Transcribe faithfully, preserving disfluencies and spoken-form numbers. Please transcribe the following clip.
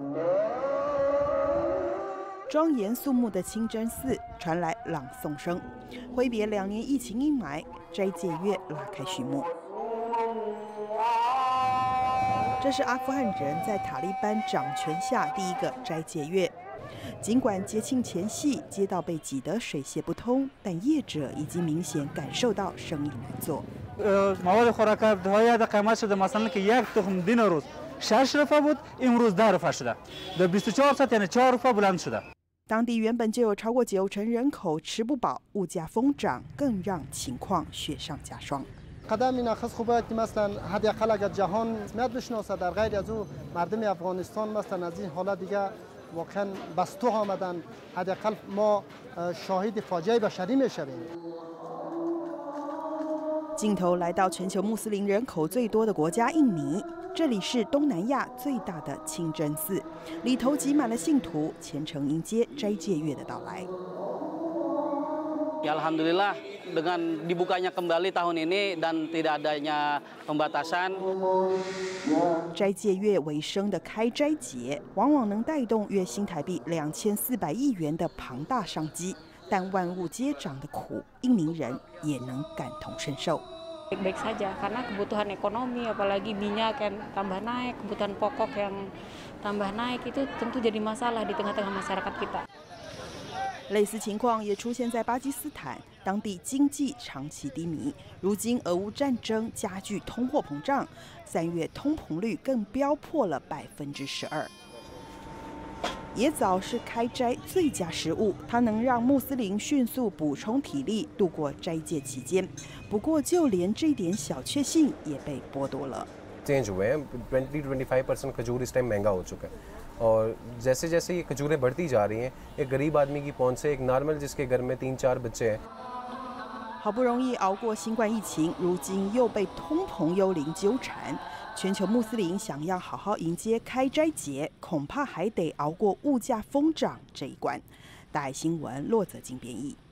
庄严肃穆的清真寺传来朗诵声，挥别两年疫情阴霾，斋戒月拉开序幕。这是阿富汗人在塔利班掌权下第一个斋戒月。尽管节庆前夕街道被挤得水泄不通，但业者已经明显感受到生意难做。 مواد خوراک های قیمت شده مثلا که یک تخم دین روز شش رفع بود امروز ده رفع شده در بیست و چهار ساعت یعنی چهار رفع بلند شده 当地原本就有超过九成人口吃不饱，物价疯涨更让情况雪上加霜。 قدم این اخذ خوبه که مثلا حداقل اگر جهان رسمیت بشناسه در غیر از او مردم افغانستان مثلا از این حالت دیگه واقعا بستو آمدن حداقل ما شاهد فاجعه بشری میشویم 镜头来到全球穆斯林人口最多的国家印尼，这里是东南亚最大的清真寺，里头挤满了信徒，虔诚迎接斋戒月的到来。 Ya Alhamdulillah dengan dibukanya kembali tahun ini dan tidak adanya pembatasan. 斋戒月尾声的开斋节，往往能带动月新台币两千四百亿元的庞大商机。但万物皆涨的苦，印尼人也能感同身受。 Baik-baik saja karena kebutuhan ekonomi apalagi minyak yang tambah naik, kebutuhan pokok yang tambah naik itu tentu jadi masalah di tengah-tengah masyarakat kita. 类似情况也出现在巴基斯坦，当地经济长期低迷。如今俄乌战争加剧通货膨胀，三月通膨率更飙破了百分之十二。 椰枣是开斋最佳食物，它能让穆斯林迅速补充体力，度过斋戒期间。不过，就连这点小确幸也被剥夺了。 change हुए हैं twenty twenty five percent खजूर इस टाइम महंगा हो चुका है और जैसे जैसे ये खजूरें बढ़ती जा रही हैं एक गरीब आदमी की पहुंच से एक नॉर्मल जिसके घर में तीन चार बच्चे हैं 好不容易熬过新冠疫情，如今又被通膨幽灵纠缠。全球穆斯林想要好好迎接开斋节，恐怕还得熬过物价疯涨这一关。大爱新闻骆泽金编译。